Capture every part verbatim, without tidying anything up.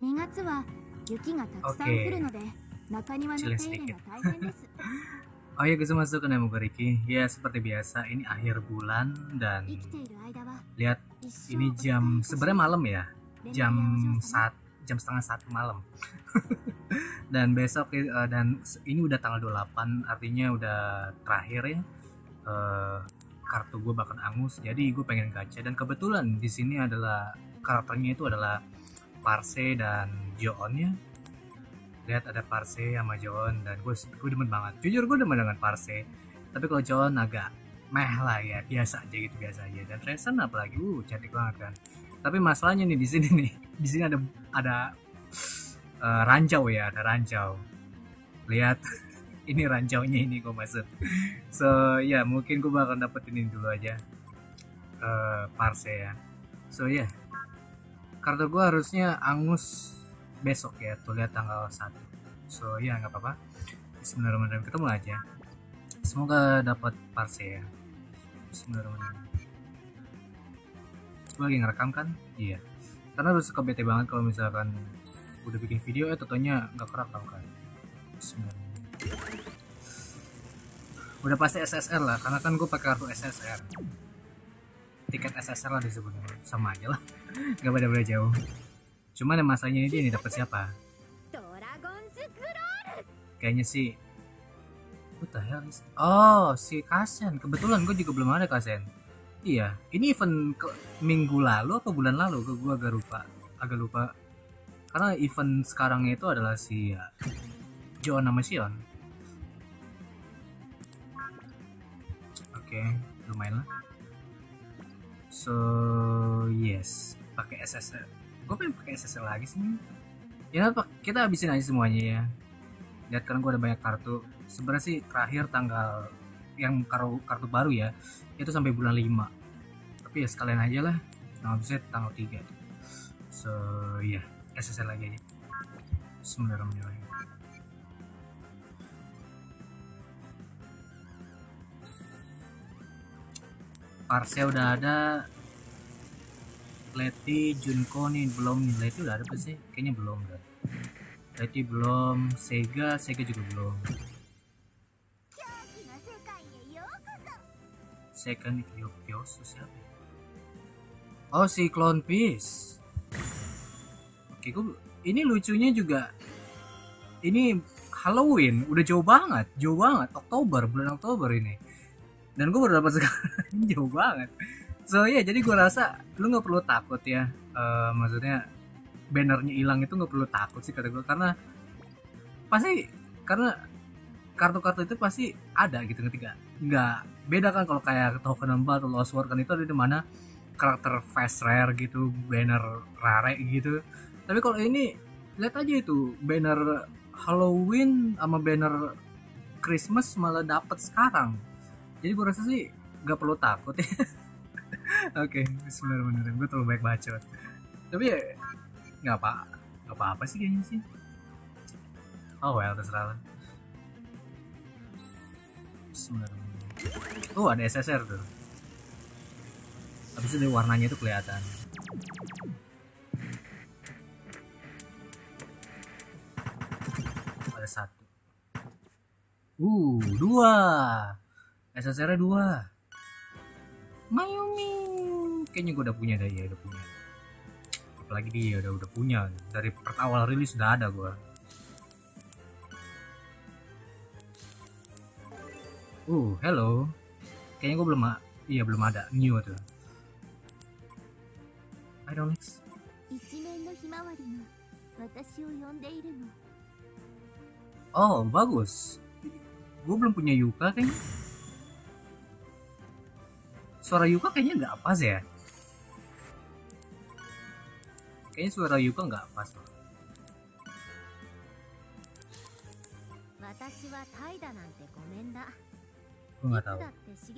Oke, chilling sedikit. Oh ya, guys, masuk ke Nemogoriki. Ya, seperti biasa, ini akhir bulan dan lihat ini jam sebenarnya malam ya, jam saat jam setengah satu malam. Dan besok uh, dan ini udah tanggal dua puluh delapan, artinya udah terakhir ya. Uh, kartu gue bakal angus, jadi gue pengen gacha dan kebetulan di sini adalah karakternya itu adalah Parse dan Joon ya. Lihat ada Parse sama Joon dan gue gue demen banget. Jujur gue demen dengan Parse. Tapi kalau Joon agak meh lah ya, biasa aja gitu, biasa aja. Dan Resen apalagi, uh cantik banget kan. Tapi masalahnya nih di sini nih, di sini ada ada uh, ranjau ya, ada ranjau. Lihat, ini ranjaunya ini gue maksud. So ya yeah, mungkin gue bakal dapetin ini dulu aja, uh, Parse ya. So ya, yeah. Kartu gue harusnya angus besok ya, tuh lihat tanggal satu. So ya yeah, nggak apa-apa. Bismillahirrahmanirrahim, ketemu aja. Semoga dapat Parse ya. Bismillahirrahmanirrahim. Gue lagi ngerekam kan? Iya. Karena udah suka bete banget kalau misalkan udah bikin video ya tentunya nggak kerekam kan. Bismillahirrahmanirrahim. Udah pasti S S R lah, karena kan gue pakai kartu S S R. Tiket S S R lah disebutnya, sama aja lah. Gak beda-beda jauh. Cuman yang masanya ini dapat siapa? Kayaknya sih. What the hell is... Oh, si Kasen. Kebetulan gue juga belum ada Kasen. Iya, ini event ke minggu lalu apa bulan lalu? Gue agak lupa, agak lupa. Karena event sekarang itu adalah si ya, Joon sama Sion. Oke, okay, lumayan lah. So yes, pakai S S R. Gue pengen pakai S S R lagi sih. Ya kita habisin aja semuanya ya. Lihat kan gue ada banyak kartu. Sebenarnya sih terakhir tanggal yang kartu kartu baru ya, itu sampai bulan lima. Tapi ya sekalian aja lah. Tanggal bisa tanggal tiga. So ya, yeah, S S R lagi aja. Bismillahirrahmanirrahim. Parse udah ada. Leti, Junko nih belum nih. Leti udah ada apa sih? Kayaknya belum dah. Leti belum, Sega, Sega juga belum. Second Kyokyosu siapa? Oh si Clone Piece. Oke, gue ini lucunya juga. Ini Halloween, udah jauh banget, jauh banget. Oktober, bulan Oktober ini. Dan gue baru dapat sekarang. Jauh banget. So ya yeah, jadi gue rasa lu nggak perlu takut ya, uh, maksudnya bannernya hilang itu nggak perlu takut sih kata gue, karena pasti karena kartu-kartu itu pasti ada gitu ketika nggak beda kan. Kalau kayak Token empat atau Lost World kan itu ada di mana karakter fast rare gitu, banner rare gitu. Tapi kalau ini lihat aja itu banner Halloween sama banner Christmas malah dapat sekarang. Jadi gue rasa sih nggak perlu takut ya. Oke, okay, bismillahirrahmanirrahim. Gue terlalu baik bacot. Tapi ya nggak apa, nggak apa-apa sih kayaknya sih. Oh well, terserah lah. Bismillahirrahmanirrahim. Oh ada S S R tuh. Habis itu warnanya itu kelihatan. Ada satu. Uh, dua. S S R-nya dua. Mayumi. Kayaknya gue udah punya dah ya, udah punya. Apalagi dia udah udah punya dari awal rilis sudah ada gue. Uh, hello. Kayaknya gue belum, iya belum ada new tuh. I don't like. Oh bagus. Gue belum punya Yuka kayaknya. Suara Yuka kayaknya nggak pas ya. Kayaknya suara Yuka nggak pas loh. Gue nggak tahu.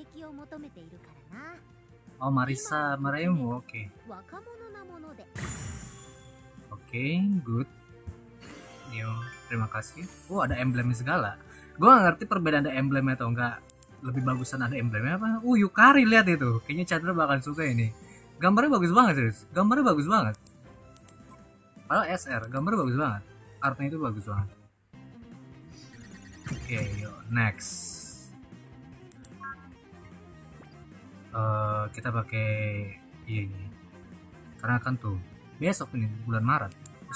Oh Marisa Maremu, oke. Okay. Oke, okay, good. Yo, terima kasih. Oh ada emblemnya segala. Gue nggak ngerti perbedaan ada emblemnya atau enggak. Lebih bagusan ada emblemnya apa? Uh Yukari, lihat itu. Kayaknya Chandra bakal suka ini. Gambarnya bagus banget serius. Gambarnya bagus banget. Padahal S R, gambar bagus banget, artnya itu bagus banget. Oke, okay, yuk next. Uh, kita pakai ini, karena kan tuh besok ini bulan Maret.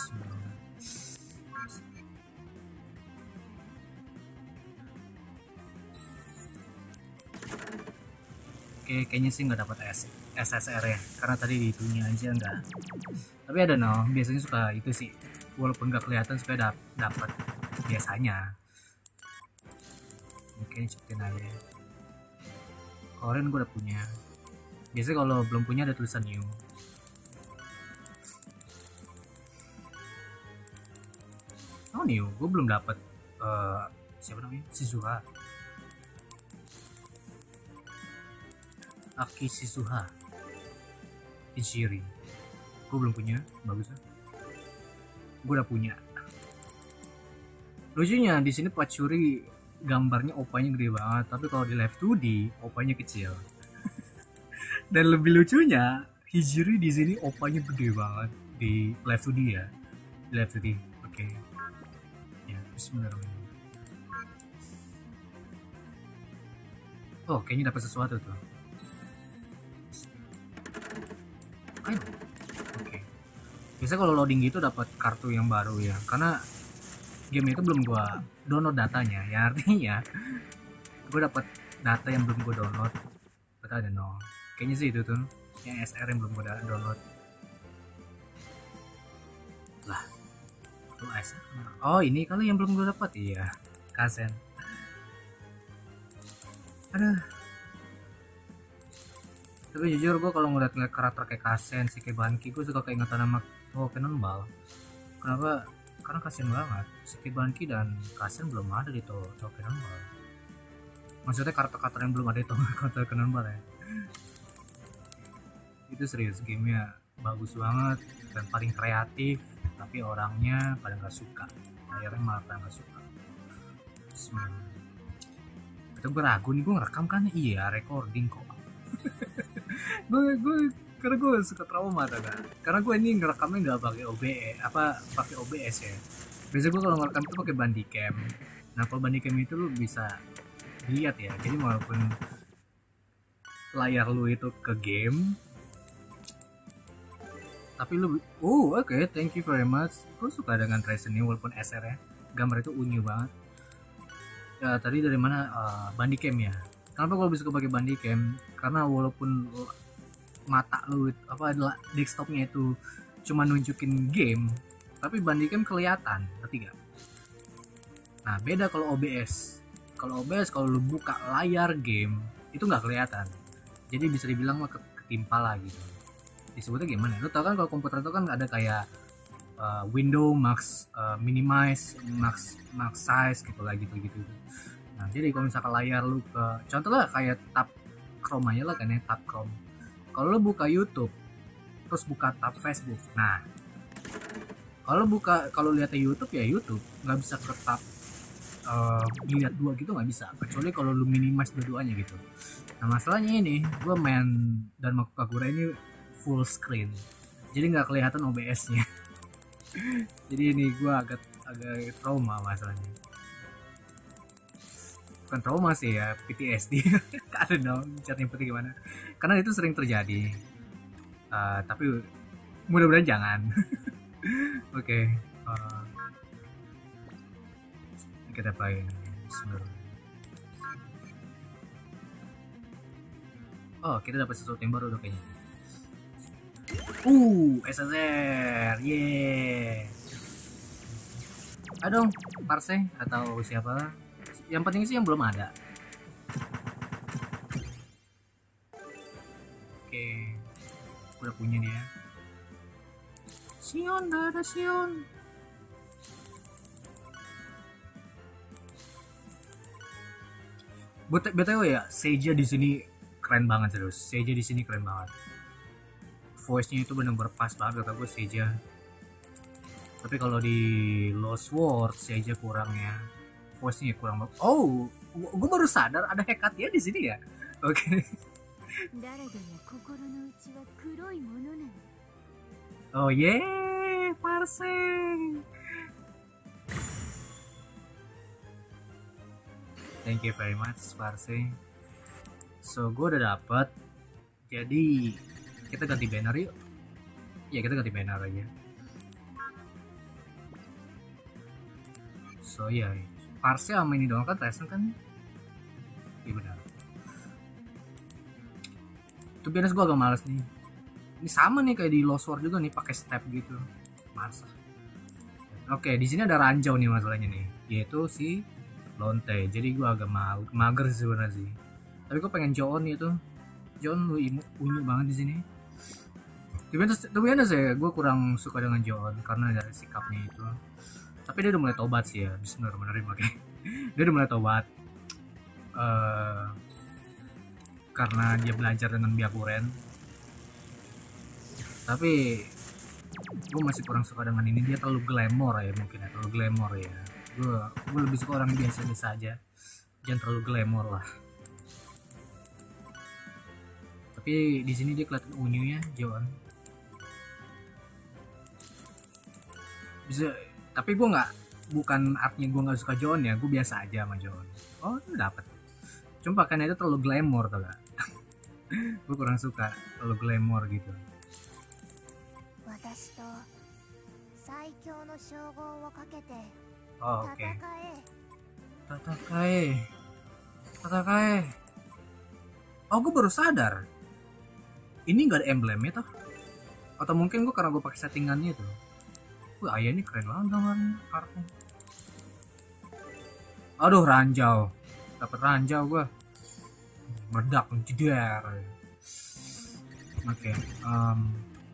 Oke, kayaknya sih nggak dapat S S R ya, karena tadi di itunya aja nggak. Tapi ada no, biasanya suka itu sih, walaupun nggak kelihatan supaya dap dapat biasanya. Oke, cepetin aja. Kemarin gue udah punya. Biasanya kalau belum punya ada tulisan new. Oh new, gue belum dapat. Uh, siapa namanya? Shizuha. Aki Shizuha. Ichiri. Gue belum punya, bagus ya. Gue udah punya. Lucunya di sini Pachuri gambarnya opanya gede banget, tapi kalau di live two D opanya kecil. Dan lebih lucunya Hijiri di sini opanya gede banget di live two D ya. Di live two D. Oke. Okay. Ya, bismillahirrahmanirrahim. Oh, kayaknya dapat sesuatu tuh. Ayo. Oke. Okay. Biasa kalau loading gitu dapat kartu yang baru ya, karena game itu belum gua download datanya, ya artinya gua dapat data yang belum gua download. Betul ada no. Kayaknya sih itu tuh yang S R yang belum gua download. Lah. Itu S R. Oh, ini kali yang belum gua dapat iya. Kasen. Aduh. Tapi jujur gue kalau ngeliat-ngeliat karakter kayak Kasen, si kayak Banki, gue suka keingetan sama oh Cannonball. Kenapa? Karena kasian banget. Si Banki dan Kasen belum ada di Toho Cannonball. Maksudnya karakter-karakter yang belum ada di Toho Cannonball ya. Itu serius, gamenya bagus banget dan paling kreatif, tapi orangnya pada nggak suka. Akhirnya malah pada nggak suka. Sebenarnya. Itu gue ragu nih, gue ngerekam kan? Iya, recording kok. gue gue karena gue suka trauma kan, karena gue ini ngerekamnya nggak pakai O B S apa pakai O B S ya. Biasanya gue kalau ngerekam itu pakai Bandicam. Nah kalau Bandicam itu lu bisa dilihat ya, jadi walaupun layar lu itu ke game, tapi lu oh oke okay, thank you very much. Gue suka dengan trace ini walaupun S R ya, gambar itu unyu banget ya. Tadi dari mana? uh, Bandicam ya. Kenapa gue bisa pakai Bandicam? Karena walaupun mata lu apa adalah desktopnya itu cuma nunjukin game, tapi Bandicam kelihatan, ngerti gak? Nah beda kalau O B S. Kalau O B S kalau lu buka layar game itu nggak kelihatan. Jadi bisa dibilang mah ketimpa lah gitu. Disebutnya gimana? Lu tau kan kalau komputer itu kan ada kayak uh, window max, uh, minimize, max, max size gitu lah gitu gitu. Nah, jadi kalau misalkan layar lu ke contoh lah kayak tab Chrome aja lah kan ya, tab Chrome. Kalau lu buka YouTube terus buka tab Facebook. Nah, kalau buka kalau lihat YouTube ya YouTube, nggak bisa ke tab uh, lihat dua gitu nggak bisa. Kecuali kalau lu minimize dua-duanya gitu. Nah, masalahnya ini gua main dan Kagura ini full screen. Jadi nggak kelihatan O B S-nya. Jadi ini gua agak agak trauma masalahnya. Bukan trauma sih ya, P T S D. Ada dong, cat putih gimana? Karena itu sering terjadi. Uh, tapi mudah-mudahan jangan. Oke. Okay. Uh, kita play sebenarnya. Oh, kita dapat sesuatu yang baru udah kayaknya. Uh, S S R, yeah. Aduh, Parse atau siapa? Yang penting sih yang belum ada. Oke, udah punya dia. Sion, dah ada Sion. B T W ya, Seiya di sini keren banget terus. Seiya di sini keren banget. Voice-nya itu benar-benar pas banget kata gue Seiya. Tapi kalau di Lost World Seiya kurang ya. Voice-nya kurang banget. Oh, gue baru sadar ada hekatnya di sini ya. Oke. Okay. Oh yeah, Parse. Thank you very much Parse. So gue udah dapet. Jadi kita ganti banner yuk. Ya kita ganti banner aja. So ya, yeah. Parse sama ini doang kan Resen kan? Iya benar. Tuh biasa gue agak males nih. Ini sama nih kayak di Lost World juga nih, pakai step gitu. Masa. Oke, di sini ada ranjau nih masalahnya nih, yaitu si Lonte. Jadi gue agak ma mager sih sebenarnya sih. Tapi gue pengen Joon itu. Joon lu unyu banget di sini. Tapi ada saya, gue kurang suka dengan Joon karena dari sikapnya itu. Tapi dia udah mulai tobat sih ya, bener-benerin makanya. Dia udah mulai tobat. Uh, karena dia belajar dengan Byakuren. Tapi gue masih kurang suka dengan ini, dia terlalu glamor ya mungkin ya, terlalu glamor ya. Gue gue lebih suka orang biasa-biasa aja, jangan terlalu glamor lah. Tapi di sini dia kelihatan unyu ya, Joon. Bisa, tapi gue nggak, bukan artinya gue nggak suka Joon ya, gue biasa aja sama Joon. Oh itu dapet. Cuma pakainya itu terlalu glamor tau gak? Gue kurang suka terlalu glamor gitu. Oh oke. Okay. Tatakae. Tatakae. Oh gue baru sadar. Ini nggak ada emblemnya toh? Atau mungkin gue karena gue pakai settingannya tuh. Wah ayah ini keren banget gambarnya kartu. Aduh ranjau. Dapat ranjau gue. Meledak jedar. Oke. Okay, um,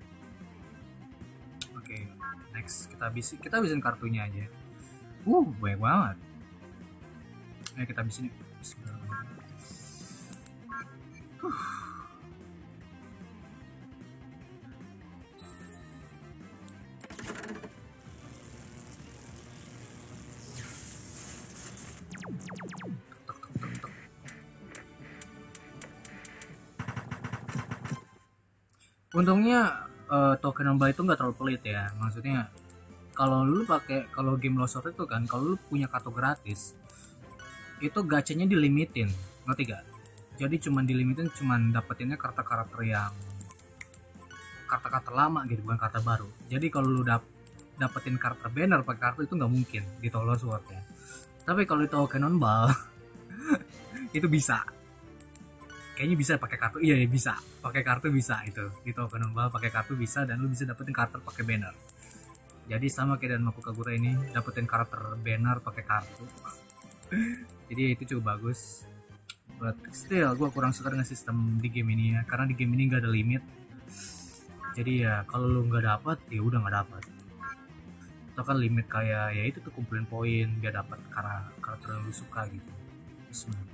Oke, okay, next kita habis kita habisin kartunya aja. Uh, banyak banget. Ayo kita habisin. Huh. Untungnya uh, token nambah itu nggak terlalu pelit ya, maksudnya kalau lu pakai kalau game Lost World itu kan kalau lu punya kartu gratis itu gacanya dilimitin, ngerti gak? Jadi cuman dilimitin cuman dapetinnya karakter-karakter yang karakter-karakter lama gitu, bukan karakter baru. Jadi kalau lu dap dapetin karakter banner pakai kartu itu nggak mungkin di Lost World ya. Tapi kalau di token nambah itu bisa. Kayaknya bisa pakai kartu, iya ya bisa pakai kartu bisa itu itu nambah pakai kartu bisa, dan lu bisa dapetin karakter pakai banner. Jadi sama kayak dan Maku Kagura ini dapetin karakter banner pakai kartu. Jadi itu cukup bagus. But still gue kurang suka dengan sistem di game ini ya, karena di game ini nggak ada limit. Jadi ya kalau lu nggak dapat ya udah nggak dapat. Itu kan limit kayak ya itu tuh kumpulin poin biar dapat karakter yang lu suka gitu. Sebenarnya.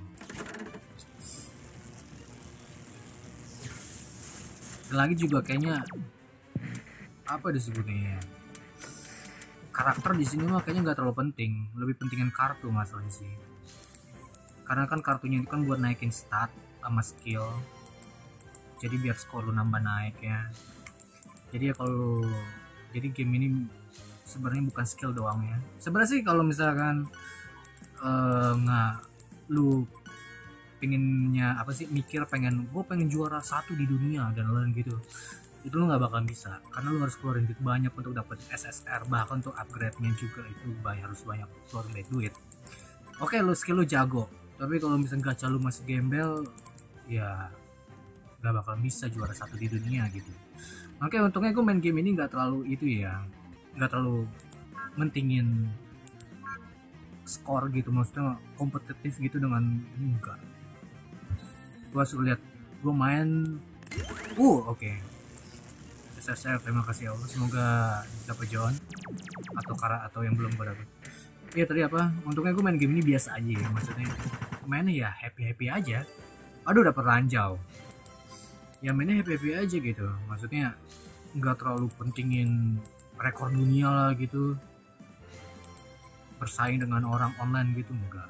Lagi juga kayaknya apa disebutnya ya, karakter di sini mah kayaknya nggak terlalu penting, lebih pentingin kartu masalahnya sih, karena kan kartunya itu kan buat naikin stat sama skill, jadi biar skor lu nambah naik ya. Jadi ya kalau jadi game ini sebenarnya bukan skill doang ya sebenarnya sih. Kalau misalkan uh, nggak lu pengennya apa sih, mikir pengen gue pengen juara satu di dunia dan lain gitu, itu lu nggak bakal bisa karena lu harus keluarin duit banyak untuk dapat S S R, bahkan untuk upgrade-nya juga itu banyak, harus banyak keluarin duit. Oke, lu skill lu jago, tapi kalau misalnya gacha lu masih gembel ya nggak bakal bisa juara satu di dunia gitu. Oke, untungnya gue main game ini nggak terlalu itu ya, nggak terlalu mentingin skor gitu, maksudnya kompetitif gitu dengan enggak. Gue sudah lihat gue main uh oke okay. S S R, terima kasih ya Allah, semoga dapat Joon atau Kara atau yang belum gue dapet. Iya tadi apa, untungnya gue main game ini biasa aja ya, maksudnya mainnya ya happy happy aja. Aduh dapat ranjau ya, mainnya happy happy aja gitu, maksudnya nggak terlalu pentingin rekor dunia lah gitu, bersaing dengan orang online gitu, enggak.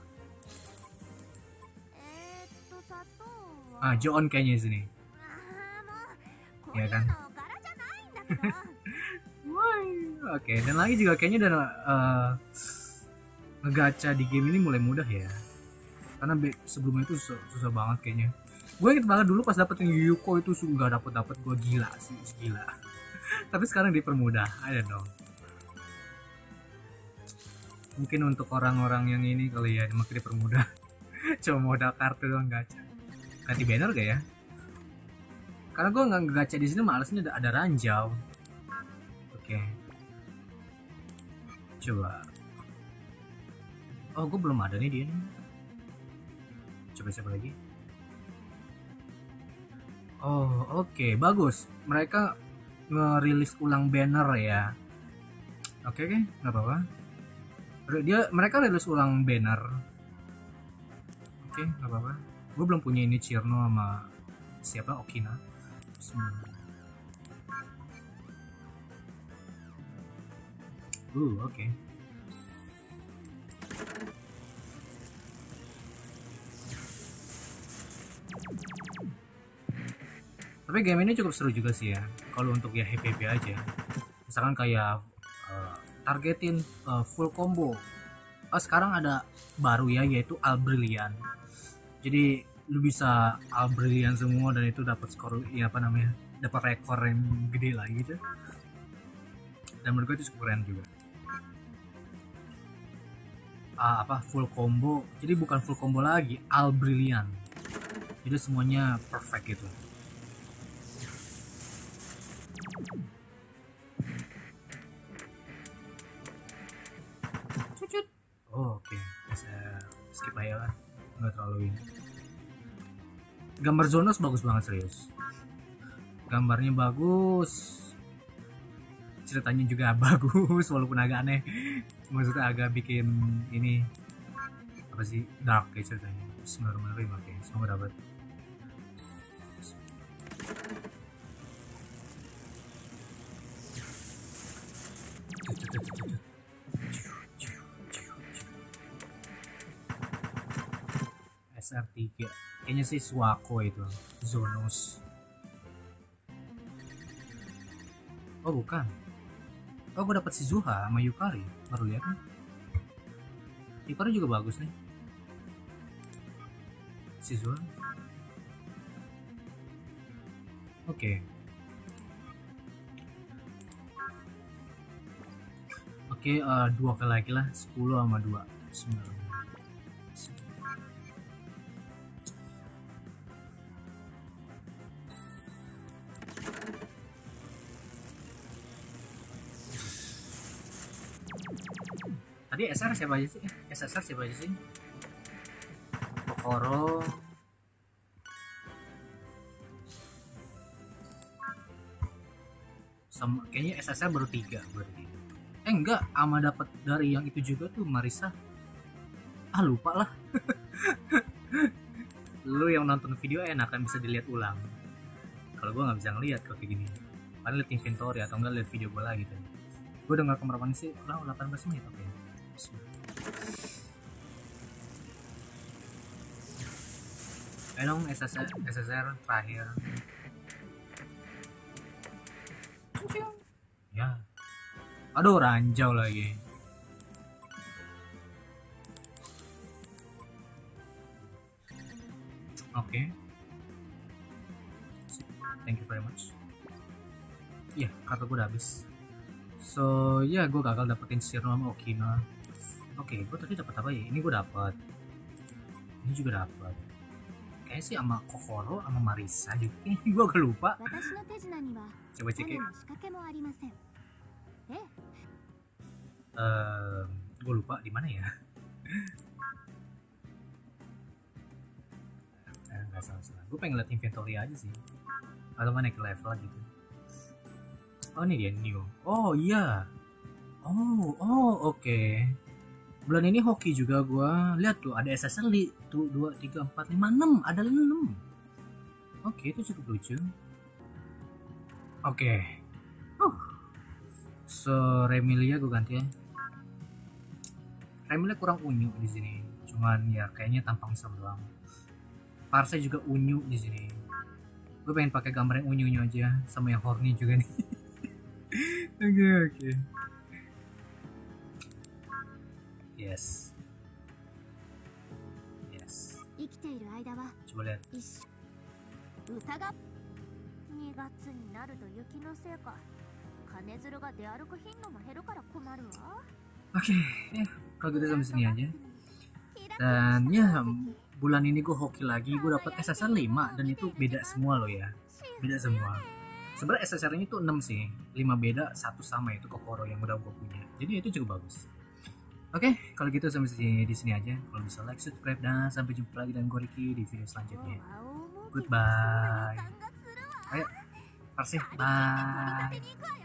Ah, Joon kayaknya sini. Ya kan? Oke, dan lagi juga kayaknya udah uh, ngegacha di game ini mulai mudah ya. Karena sebelumnya itu susah, susah banget kayaknya. Gue inget banget dulu pas dapetin Yuko itu nggak dapet dapet gue gila sih, gila. Tapi sekarang dipermudah, I don't know. Mungkin untuk orang-orang yang ini kali ya makin dipermudah. Cuma modal kartu doang gacha. Ganti banner gak ya? Karena gue nggak gacha di sini, malesnya ada, ada ranjau. Oke. Coba. Oh, gue belum ada nih dia nih. Coba siapa lagi? Oh, oke, okay. Bagus. Mereka ngerilis ulang banner ya. Oke, okay, oke, okay. Nggak apa-apa. Dia mereka rilis ulang banner. Oke, okay, nggak apa-apa. Gue belum punya ini Cirno sama siapa Okina. Uh, oke. Okay. Tapi game ini cukup seru juga sih ya. Kalau untuk ya happy happy aja. Misalkan kayak uh, targetin uh, full combo. Oh, sekarang ada baru ya, yaitu All Brilliant. Jadi lu bisa All Brilliant semua dan itu dapat skor ya apa namanya? Dapat rekor yang gede lah gitu. Dan menurut gue itu cukup keren juga. Uh, apa full combo. Jadi bukan full combo lagi, All Brilliant. Jadi semuanya perfect gitu. Oh, oke, okay. Bisa skip aja lah, nggak terlalu ini. Gambar Zonos bagus banget serius, gambarnya bagus, ceritanya juga bagus walaupun agak aneh, maksudnya agak bikin ini apa sih dark kayak ceritanya. Bismillahirrahmanirrahim. Oke, okay. Semoga dapat. S R tiga kayaknya sih Suako itu Zonos. Oh bukan, oh gue dapet si Zuha sama Yukari, baru lihat nih. Yukari juga bagus nih si Zuha. Oke, okay. oke okay, uh, dua kali lagi lah, sepuluh sama dua, sembilan. Tadi S R siapa aja sih? S S R siapa aja sih? Kokoro. Sama kayaknya S S R baru tiga berarti. Eh enggak, ama dapat dari yang itu juga tuh Marisa. Ah lupa lah. Lu yang nonton video enakan bisa dilihat ulang. Kalau gua nggak bisa ngeliat kalau kayak gini. Paling lihat inventory atau enggak lihat video gua lagi tuh. Gua dengar kemerapan sih kurang delapan belas menit. Oke. Okay. Ayo dong S S R, S S R terakhir. Ya. Aduh ranjau lagi. Oke. Okay. Thank you very much. Iya, yeah, kartu gue udah habis. So, ya yeah, gue gagal dapetin Cirno sama Okina. Oke, okay, gue tadi dapat apa ya? Ini gue dapat. Ini juga dapat. Kayaknya sih sama Kokoro sama Marisa juga. Ini gue agak lupa. Coba cek ya. Uh, gue lupa di mana ya. eh, Gak salah-salah. Gue pengen liat inventory aja sih. Atau naik level gitu. Oh ini dia new. Oh iya. Oh oh oke. Okay. Bulan ini hoki juga gua. Lihat tuh ada S S L di tuh dua tiga empat lima enam, ada enam. Oke, okay, itu cukup lucu. Oke. Okay. Uh. So Remilia gua ganti ya. Remilia kurang unyu di sini. Cuman ya kayaknya tampang serem doang. Parse juga unyu di sini. Gue pengen pakai gambar yang unyu-unyu aja sama yang horny juga nih. Oke oke. Yes. Yes. Coba lihat. にがつになると雪のせいか金づるが出歩く頻度も減るから困るわ。 Oke, ya kalau gitu sampai sini aja. Dan ya bulan ini gue hoki lagi, gue dapet S S R lima dan itu beda semua loh ya, beda semua. Sebenarnya S S R-nya itu enam sih, lima beda, satu sama itu Kokoro yang udah gue punya. Jadi itu cukup bagus. Oke, kalau gitu sampai sini di sini aja. Kalau bisa like, subscribe dan sampai jumpa lagi dengan gue Ricky di video selanjutnya. Goodbye. Ayo, Persih, bye.